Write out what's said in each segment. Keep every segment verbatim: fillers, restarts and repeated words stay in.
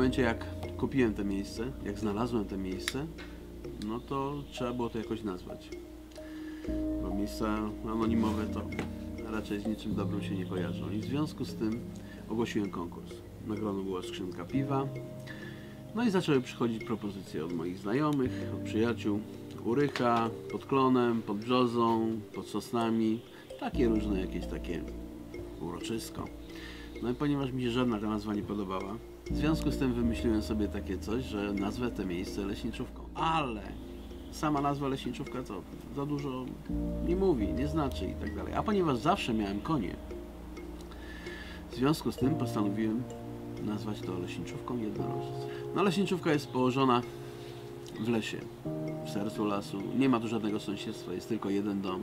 momencie, jak kupiłem to miejsce, jak znalazłem to miejsce, no to trzeba było to jakoś nazwać. Bo miejsca anonimowe to raczej z niczym dobrym się nie kojarzą. I w związku z tym ogłosiłem konkurs. Nagrodą była skrzynka piwa. No i zaczęły przychodzić propozycje od moich znajomych, od przyjaciół. U Rycha, pod Klonem, pod Brzozą, pod Sosnami. Takie różne jakieś takie uroczysko. No i ponieważ mi się żadna ta nazwa nie podobała, w związku z tym wymyśliłem sobie takie coś, że nazwę te miejsce leśniczówką. Ale sama nazwa leśniczówka to za dużo nie mówi, nie znaczy i tak dalej. A ponieważ zawsze miałem konie, w związku z tym postanowiłem nazwać to leśniczówką jednorożec. No leśniczówka jest położona w lesie, w sercu lasu. Nie ma tu żadnego sąsiedztwa, jest tylko jeden dom.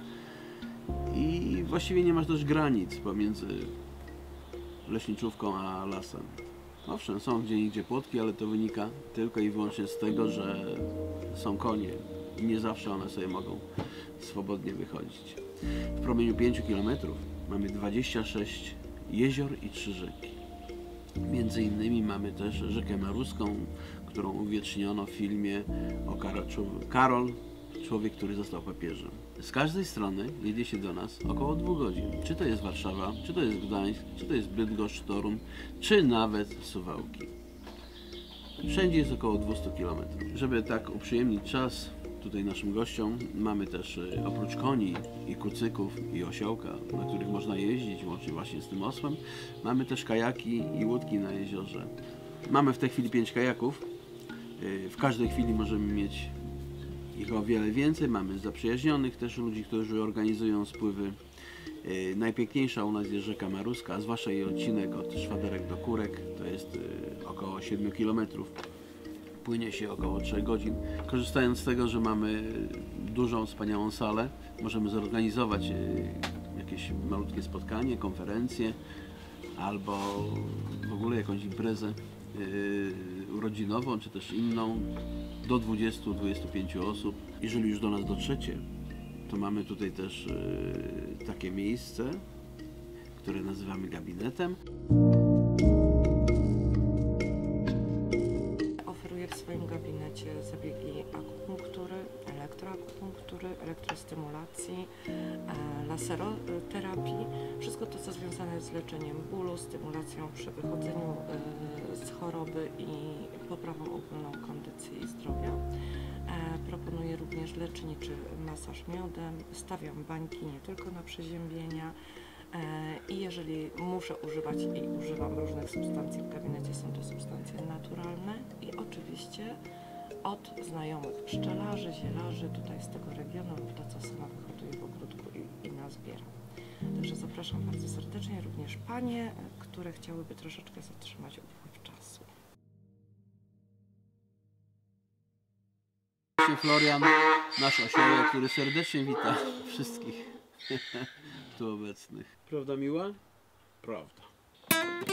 I właściwie nie ma też granic pomiędzy leśniczówką a lasem. Owszem, są gdzie indziej płotki, ale to wynika tylko i wyłącznie z tego, że są konie i nie zawsze one sobie mogą swobodnie wychodzić. W promieniu pięciu kilometrów mamy dwadzieścia sześć jezior i trzy rzeki. Między innymi mamy też rzekę Maruską, którą uwieczniono w filmie o Karol, Karol, człowiek, który został papieżem. Z każdej strony jedzie się do nas około dwóch godzin. Czy to jest Warszawa, czy to jest Gdańsk, czy to jest Bydgoszcz, Toruń, czy nawet Suwałki. Wszędzie jest około dwieście kilometrów. Żeby tak uprzyjemnić czas tutaj naszym gościom, mamy też oprócz koni i kucyków i osiołka, na których można jeździć, łącznie właśnie z tym osłem, mamy też kajaki i łódki na jeziorze. Mamy w tej chwili pięć kajaków. W każdej chwili możemy mieć ich o wiele więcej. Mamy zaprzyjaźnionych też ludzi, którzy organizują spływy. Yy, najpiękniejsza u nas jest rzeka Maruska, a zwłaszcza jej odcinek od Szwaderek do Kurek, to jest yy, około siedmiu kilometrów. Płynie się około trzech godzin. Korzystając z tego, że mamy dużą, wspaniałą salę, możemy zorganizować yy, jakieś malutkie spotkanie, konferencję albo w ogóle jakąś imprezę yy, urodzinową, czy też inną do dwudziestu do dwudziestu pięciu osób. Jeżeli już do nas dotrzecie, to mamy tutaj też yy, takie miejsce, które nazywamy gabinetem. Oferuję w swoim gabinecie zabiegi akupunktury, elektroakupunktury, elektrostymulacji, e, laseroterapii. Wszystko to, co związane z leczeniem bólu, stymulacją przy wychodzeniu e, z choroby i poprawą ogólną kondycji i zdrowia. E, proponuję również leczniczy masaż miodem, stawiam bańki nie tylko na przeziębienia. I jeżeli muszę używać i używam różnych substancji w gabinecie, są to substancje naturalne i oczywiście od znajomych pszczelarzy, zielarzy tutaj z tego regionu lub to, co sama wyhoduję w ogródku i, i nazbieram. Także zapraszam bardzo serdecznie również panie, które chciałyby troszeczkę zatrzymać upływ czasu. Florian, nasz osiołek, który serdecznie wita wszystkich tu obecnych. Prawda miła? Prawda.